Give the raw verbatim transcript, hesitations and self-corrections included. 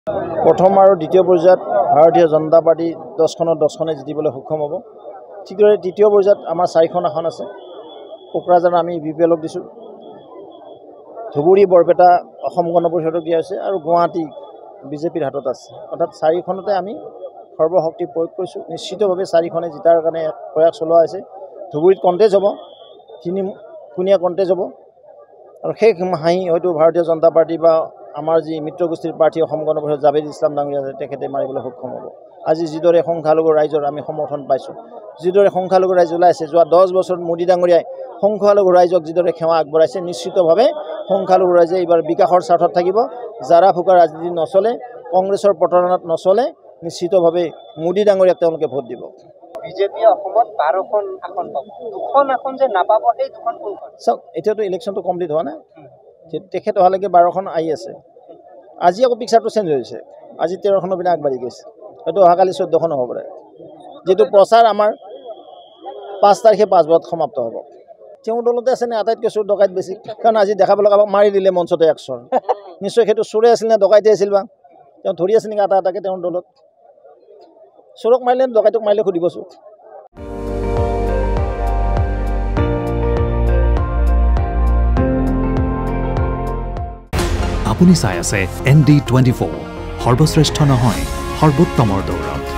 প্ৰথম আৰু দ্বিতীয় পৰ্যায়ত ভাৰতীয় জনতা পাৰ্টি দহখনত দহখনে জিতিবলৈ সক্ষম হ'ব। ঠিকদৰে তৃতীয় পৰ্যায়ত আমাৰ চাৰিখন আসন আছে। কোকৰাঝাৰ আমি বি পি এলক দিছোঁ, ধুবুৰী বৰপেটা অসম গণ পৰিষদক দিয়া হৈছে আৰু গুৱাহাটী বিজেপিৰ হাতত আছে। অৰ্থাৎ চাৰিখনতে আমি সৰ্বশক্তি প্ৰয়োগ কৰিছোঁ। নিশ্চিতভাৱে চাৰিখনে জিতাৰ কাৰণে প্ৰয়াস চলোৱা হৈছে। ধুবুৰীত কণ্টেজ হ'ব, তিনি কোণীয়া কণ্টেজ হ'ব আৰু সেই হাঁহি হয়তো ভাৰতীয় জনতা পাৰ্টি বা আমাৰ যি মিত্ৰগোষ্ঠীৰ প্ৰাৰ্থী অসম গণ পৰিষদ জাভেদ ইছলাম ডাঙৰীয়া আছে তেখেতে মাৰিবলৈ সক্ষম হ'ব। আজি যিদৰে সংখ্যালঘু ৰাইজৰ আমি সমৰ্থন পাইছোঁ, যিদৰে সংখ্যালঘু ৰাইজ ওলাইছে, যোৱা দহ বছৰত মোদী ডাঙৰীয়াই সংখ্যালঘু ৰাইজক যিদৰে সেৱা আগবঢ়াইছে, নিশ্চিতভাৱে সংখ্যালঘু ৰাইজে এইবাৰ বিকাশৰ স্বাৰ্থত থাকিব। জাৰা ফুকা ৰাজনীতি নচলে, কংগ্ৰেছৰ প্ৰতাৰণাত নচলে, নিশ্চিতভাৱে মোদী ডাঙৰীয়াক তেওঁলোকে ভোট দিব। বিজেপিয়ে অসমত বাৰখন আসন পাব, দুখন আসন যে নাপাব সেই দুখন কোনখন? চাওক, এতিয়াতো ইলেকশ্যনটো কমপ্লিট হোৱা নাই, তেখেত অহালৈকে বাৰখন আহি আছে। আজি আকৌ পিকচাৰটো চেঞ্জ হৈছে, আজি তেৰখনৰ পিনে আগবাঢ়ি গৈছে, হয়তো অহাকালি চৈধ্যখন হ'ব পাৰে। যিটো প্ৰচাৰ আমাৰ পাঁচ তাৰিখে পাঁচ বজাত সমাপ্ত হ'ব। তেওঁৰ দলতে আছে নে আটাইতকৈ চোৰ ডকাইত বেছি? কাৰণ আজি দেখাব লগা মাৰি দিলে মঞ্চতে এক চৰ। নিশ্চয় সেইটো চোৰে আছিল নে ডকাইতে আছিল বা তেওঁ ধৰি আছে নেকি এটা এটাকে তেওঁৰ দলত? চোৰক মাৰিলে ডকাইতক মাৰিলে সুধিবচোন। আপুনি চাই আছে এন ডি টুৱেণ্টি ফ'ৰ, সৰ্বশ্ৰেষ্ঠ নহয় সৰ্বোত্তমৰ দৌৰ।